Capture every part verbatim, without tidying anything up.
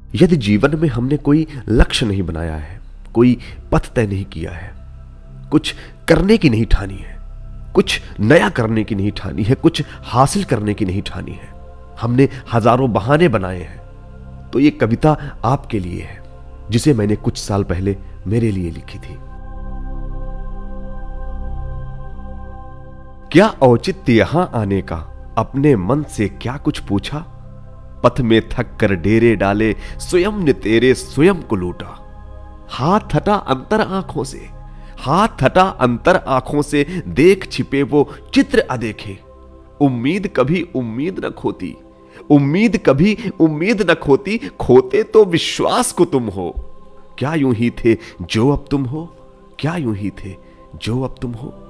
यदि जीवन में हमने कोई लक्ष्य नहीं बनाया है, कोई पथ तय नहीं किया है, कुछ करने की नहीं ठानी है, कुछ नया करने की नहीं ठानी है, कुछ हासिल करने की नहीं ठानी है, हमने हजारों बहाने बनाए हैं, तो ये कविता आपके लिए है, जिसे मैंने कुछ साल पहले मेरे लिए लिखी थी। क्या औचित्य यहां आने का, अपने मन से क्या कुछ पूछा, पथ में थक कर डेरे डाले, स्वयं ने तेरे स्वयं को लूटा। हाथ हटा अंतर आंखों से, हाथ हटा अंतर आंखों से, देख छिपे वो चित्र अदेखे। उम्मीद कभी उम्मीद न खोती, उम्मीद कभी उम्मीद न खोती, खोते तो विश्वास को तुम हो। क्या यूं ही थे जो अब तुम हो, क्या यूं ही थे जो अब तुम हो।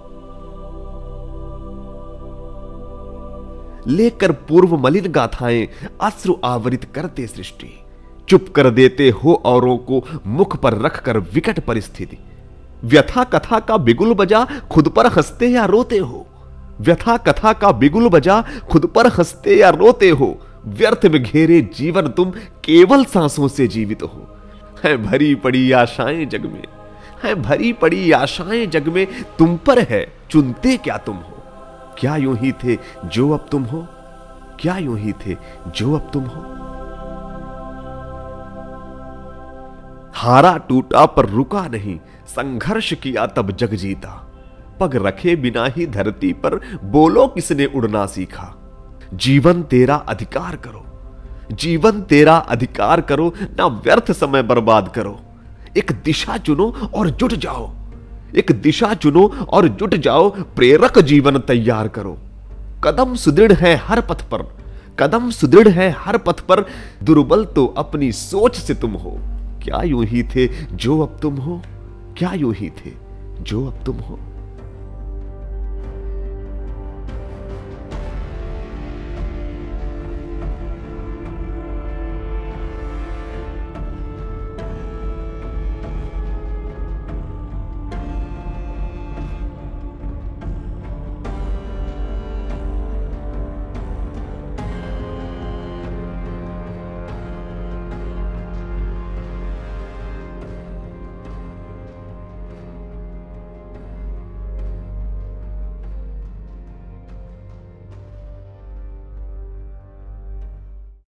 लेकर पूर्व मलिन गाथाएं अश्रु आवरित करते सृष्टि, चुप कर देते हो औरों को मुख पर रखकर विकट परिस्थिति। व्यथा कथा का बिगुल बजा, खुद पर हंसते या रोते हो। व्यथा कथा का बिगुल बजा, खुद पर हंसते या रोते हो। व्यर्थ में घेरे जीवन तुम, केवल सांसों से जीवित हो। है भरी पड़ी आशाएं जग में, है भरी पड़ी आशाएं जग में, तुम पर है चुनते क्या तुम हो। क्या यूं ही थे जो अब तुम हो, क्या यूं ही थे जो अब तुम हो। हारा टूटा पर रुका नहीं, संघर्ष किया तब जग जीता। पग रखे बिना ही धरती पर, बोलो किसने उड़ना सीखा। जीवन तेरा अधिकार करो, जीवन तेरा अधिकार करो, ना व्यर्थ समय बर्बाद करो। एक दिशा चुनो और जुट जाओ, एक दिशा चुनो और जुट जाओ, प्रेरक जीवन तैयार करो। कदम सुदृढ़ है हर पथ पर, कदम सुदृढ़ है हर पथ पर, दुर्बल तो अपनी सोच से तुम हो। क्या यूं ही थे जो अब तुम हो, क्या यूं ही थे जो अब तुम हो।